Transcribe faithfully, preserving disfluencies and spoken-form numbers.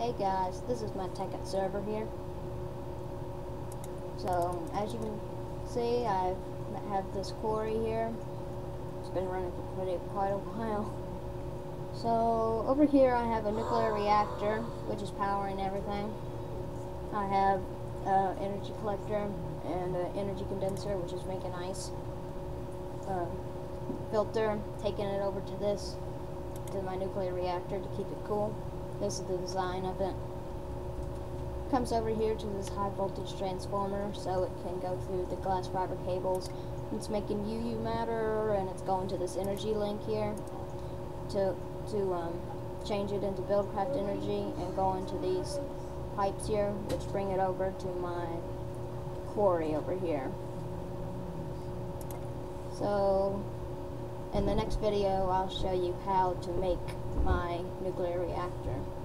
Hey guys, this is my Tekkit server here. So, as you can see, I have this quarry here. It's been running for pretty, quite a while. So, over here I have a nuclear reactor, which is powering everything. I have an energy collector and an energy condenser, which is making ice. Uh, filter, taking it over to this, to my nuclear reactor to keep it cool. This is the design of it. Comes over here to this high voltage transformer, so it can go through the glass fiber cables. It's making U U matter, and it's going to this energy link here to to um, change it into Buildcraft energy, and go into these pipes here, which bring it over to my quarry over here. So, in the next video, I'll show you how to make my nuclear reactor.